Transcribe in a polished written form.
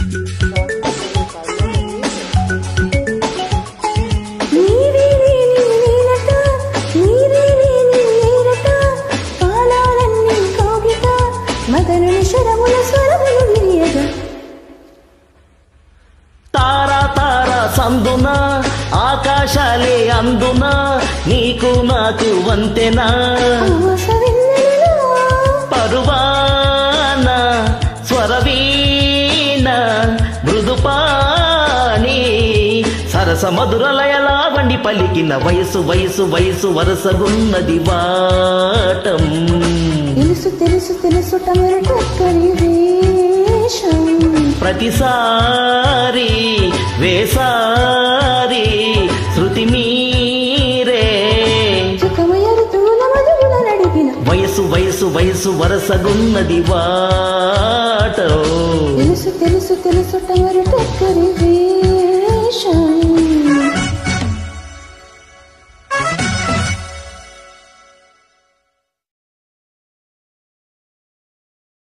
తారా తారా సందున ఆకాశాలే అందున నీకు నాకు వంతెనా పరువాన స్వరవీణ మృదుపాని సరస మధురలయలా వండి పలికిన వయసు వయసు వయసు వరసగున్నది వాటం తెలుసు తెలుసు తెలుసు టమరటక్కరి వేషం ప్రతిసారి వేసారి శృతి మీరే వయసు వయసు వయసు వరసగున్నది వాటో తెలుసు తెలుసు తెలుసు టమరటక్కరి